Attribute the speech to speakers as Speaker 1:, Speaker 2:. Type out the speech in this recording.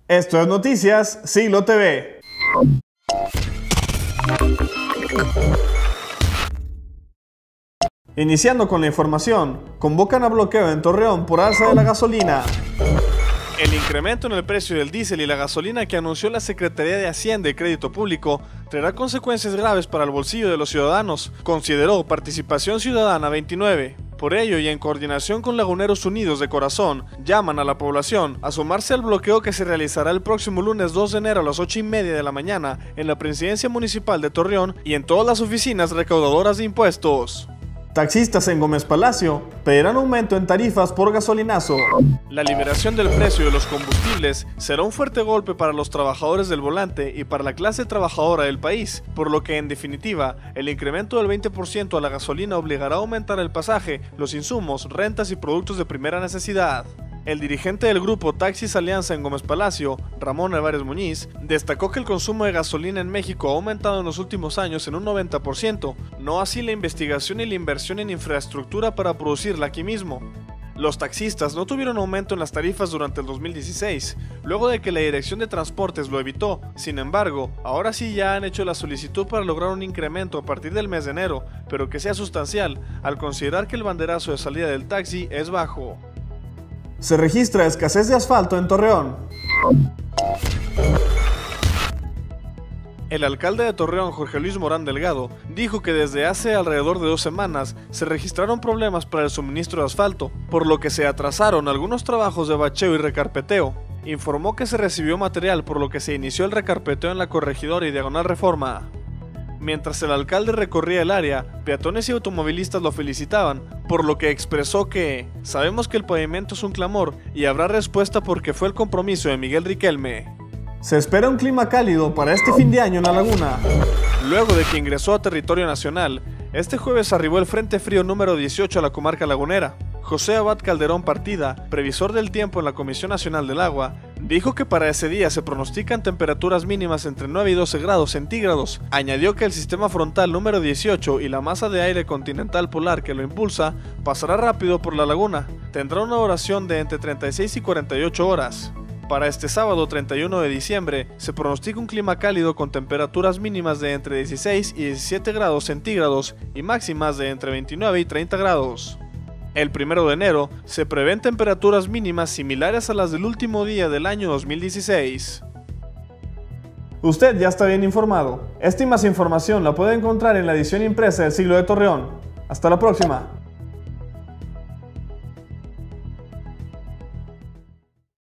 Speaker 1: Esto es Noticias Siglo TV. Iniciando con la información, convocan a bloqueo en Torreón por alza de la gasolina. El incremento en el precio del diésel y la gasolina que anunció la Secretaría de Hacienda y Crédito Público traerá consecuencias graves para el bolsillo de los ciudadanos, consideró Participación Ciudadana 29. Por ello, y en coordinación con Laguneros Unidos de Corazón, llaman a la población a sumarse al bloqueo que se realizará el próximo lunes 2 de enero a las 8:30 de la mañana en la Presidencia Municipal de Torreón y en todas las oficinas recaudadoras de impuestos. Taxistas en Gómez Palacio pedirán aumento en tarifas por gasolinazo. La liberación del precio de los combustibles será un fuerte golpe para los trabajadores del volante y para la clase trabajadora del país, por lo que en definitiva, el incremento del 20% a la gasolina obligará a aumentar el pasaje, los insumos, rentas y productos de primera necesidad. El dirigente del grupo Taxis Alianza en Gómez Palacio, Ramón Álvarez Muñiz, destacó que el consumo de gasolina en México ha aumentado en los últimos años en un 90%, no así la investigación y la inversión en infraestructura para producirla aquí mismo. Los taxistas no tuvieron aumento en las tarifas durante el 2016, luego de que la Dirección de Transportes lo evitó. Sin embargo, ahora sí ya han hecho la solicitud para lograr un incremento a partir del mes de enero, pero que sea sustancial, al considerar que el banderazo de salida del taxi es bajo. Se registra escasez de asfalto en Torreón. El alcalde de Torreón, Jorge Luis Morán Delgado, dijo que desde hace alrededor de 2 semanas se registraron problemas para el suministro de asfalto, por lo que se atrasaron algunos trabajos de bacheo y recarpeteo. Informó que se recibió material, por lo que se inició el recarpeteo en la Corregidora y Diagonal Reforma. Mientras el alcalde recorría el área, peatones y automovilistas lo felicitaban, por lo que expresó que sabemos que el pavimento es un clamor y habrá respuesta porque fue el compromiso de Miguel Riquelme. Se espera un clima cálido para este fin de año en la laguna. Luego de que ingresó a territorio nacional, este jueves arribó el Frente Frío número 18 a la comarca lagunera. José Abad Calderón Partida, previsor del tiempo en la Comisión Nacional del Agua, dijo que para ese día se pronostican temperaturas mínimas entre 9 y 12 grados centígrados. Añadió que el sistema frontal número 18 y la masa de aire continental polar que lo impulsa pasará rápido por la laguna. Tendrá una duración de entre 36 y 48 horas. Para este sábado 31 de diciembre se pronostica un clima cálido con temperaturas mínimas de entre 16 y 17 grados centígrados y máximas de entre 29 y 30 grados. El 1 de enero se prevén temperaturas mínimas similares a las del último día del año 2016. Usted ya está bien informado. Esta y más información la puede encontrar en la edición impresa del Siglo de Torreón. Hasta la próxima.